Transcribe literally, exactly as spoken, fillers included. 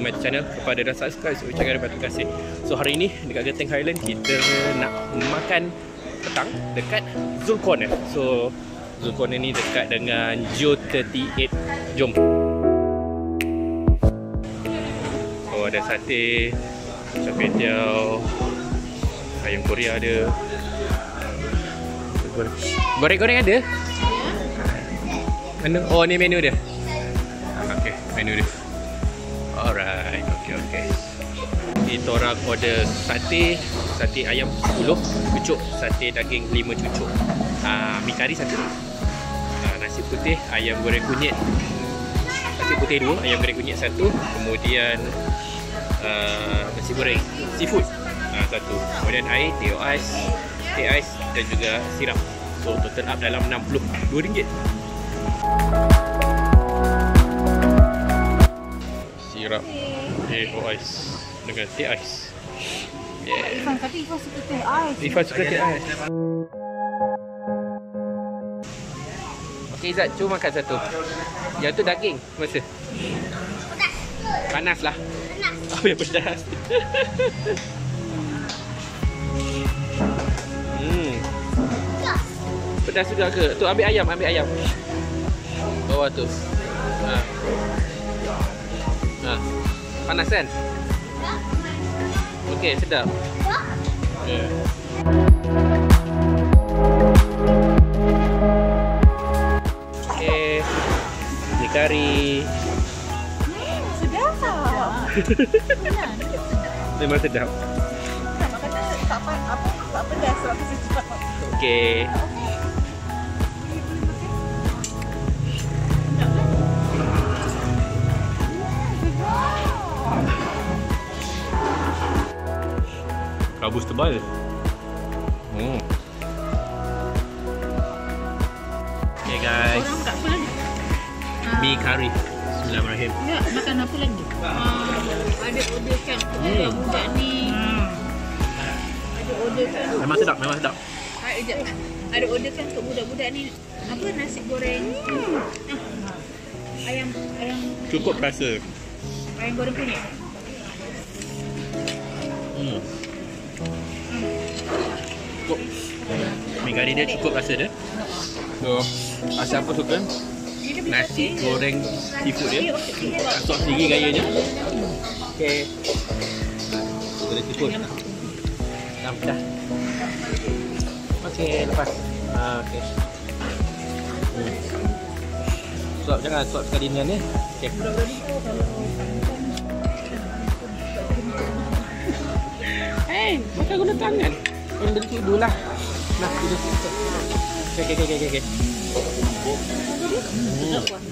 my channel. Kepada dah subscribe, saya ucapkan ribuan terima kasih. So hari ni dekat Genting Highland kita nak makan petang dekat Zul Corner. So Zul Corner ni dekat dengan Geo tiga puluh lapan. Jom. Oh, ada sate, char tiao, ayam Korea ada. Goreng-goreng ada? Mana? Oh, ni menu dia. Okay, menu dia. Alright, okay, okay. Kita orang order sate, sate ayam sepuluh cucuk, sate daging lima cucuk. Ah, mi kari satu. Ah, nasi putih, ayam goreng kunyit. Nasi putih dua, ayam goreng kunyit satu. Kemudian uh, nasi goreng seafood ah, satu. Kemudian air, teh ais, teh ais dan juga sirap. So total up dalam enam puluh dua ringgit. Sirap, teh ais dengan teh ais. Yeah. Ifan, tapi Ifan suka teh ais. Ifan suka teh ais. Okey Izzat, cuba makan satu. Yang tu daging, masa? Panas lah. Panas. Oh ya, pedas. hmm. Pedas juga ke? Tu ambil ayam, ambil ayam. Bawah tu. Ha. Ha. Panas kan? Okey, sedap. Yeah. Okey. Ni kari. Hmm, sedap. Memang sedap. Tak makan tak apa apa tak pedas sebab sedap. Okey. Kabus tebal. Hmm. Okay guys. Orang tak apa lagi. Mi kari. Bismillahirrahmanirrahim. Ya, makan apa lagi? Ah, ada order kan hmm. budak ni. Hmm. Ada order kan. Memang sedap, memang sedap. Ah, sekejap. Ada order kan untuk budak-budak ni. Apa nasi goreng? Hmm. Ah. Ayam ayam Cukup rasa. ayam goreng kunyit. Hmm. Cukup. Mi kari dia cukup rasa dia. So, siapa suka nasi goreng seafood dia, masuk sendiri gayanya. Okey. Goreng seafood. Dah dah. Okey, lepas. Ah, okey. Hmm. Suap jangan suap sekali dengan ni. Okey. Hey, makan guna tangan. Yang dari situ lah. Nah, itu. Okey, okey, okey, okey. Hmm.